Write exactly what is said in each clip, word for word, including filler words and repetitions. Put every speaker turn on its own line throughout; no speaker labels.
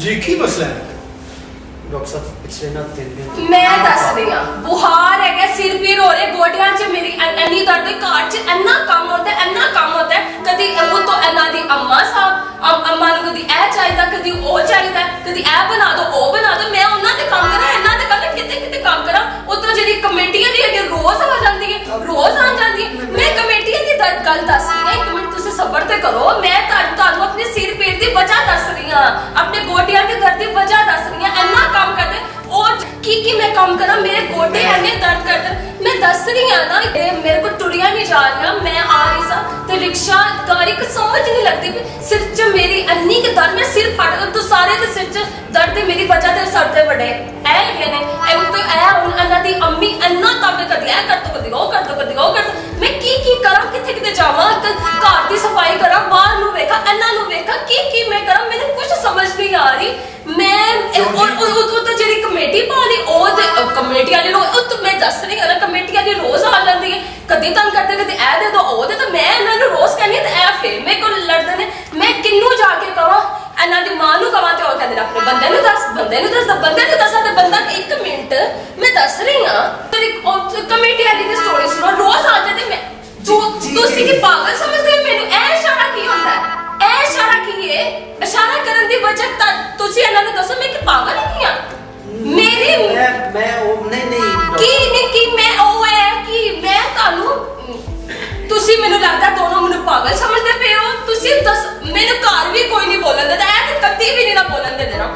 जी की मसला है
डॉक्टर साहब पिछले ना तीन दिन
मैं दस रही हां बुखार है, सिर पीड़ हो रहे, गोडियां च मेरी अन्नी दर्द, घर च इन्ना काम होता है, इन्ना काम होता है। कदी वो तो इन्ना दी अम्मा साहब अम्मा नु कदी ए चाहिदा, कदी ओ चाहिदा, कदी ए बना दो ओ बना दो। मैं उन्हां दे काम करा, इन्ना दे कल किते किते काम करा। ओ तो जेडी कमेटियां दी अगे रोज आ जांदी है, रोज आ जांदी है। मैं कमेटियां दी गल दस रही हां, एक मिनट तुसी सबर ते करो। मैं तानू अपने सिर पीड़ दी वजह दस रही हां, अपने गोडियां दे दर्द दी वजह दस रही हां। इन्ना काम करदे और की की मैं काम करा, मेरे गोडे इन्ने दर्द करदे। मैं दस रही हां ना, मेरे को टुरिया नहीं जा रहा। मैं आ रही सा ते रिक्शा गाड़ी को समझ नहीं लगती, सिर च मेरी अन्नी के दर्द में सिर फट तो सारे के सिर च दर्द मेरी वजह ते सर ते बड़े ऐ लगे ने। ऐ तो ऐ अन्ना दी अम्मी अन्ना तंग करदी ऐ कर तो कदी ओ कर तो कदी ओ कर। मैं की की करा, किथे किथे जावां, घर दी सफाई करा, बाहर नु वेखा, अन्ना नु वेखा, की की मैं करा, मैंने कुछ समझ नहीं आ रही। मैं और और तो जेडी कमेटी पानी ओ कमेटी वाली रोज तो मैं दस रही हां, कमेटी वाली रोज आ जांदी है, कदी तंग करदे, कदी ए दे दो ओ दे। तो मैं इन्हां नु रोज कहनी ते ए फिर मेरे को लड़दे ने। मैं किन्नू जाके कहां, इन्हां दी मां नु कहां ते ओ कहंदे अपने बंदे नु दस, बंदे नु दस, बंदे नु दस ते बंदा एक मिनट मैं दस रही हां। तेरी कमेटी वाली दी स्टोरी सुनो, रोज आ जाते। मैं तू तुसी की पागल समझदे मैनू? ए इशारा की होंदा है, ए इशारा की है, इशारा करन दी वजह तुसी इन्हां नु दसो मैं की पागल नहीं हां? मेरी
मैं मैं ओ नहीं नहीं
की नहीं की मैं ओ है कि मैं तानू तुसी मेनू लगदा दोनों मेनू पागल समझदे पे हो। तुसी दस मेनू घर भी कोई नहीं बोलन देता, ए ते कदी भी नहीं ना बोलन दे देना।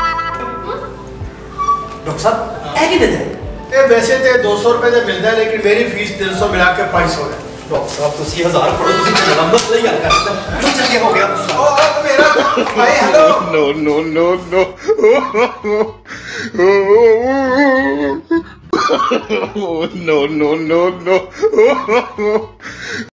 डॉक्टर साहब ए की दे दे
ये वैसे ते दो सौ रुपए दे मिलदा है, लेकिन मेरी फीस तीन सौ मिला के पाँच सौ है।
डॉक्टर साहब तुसी हजार पढ़ो, तुसी नंबर सही गल करते तो चल हो गया।
ओ मेरा भाई hello
no no no no no no no no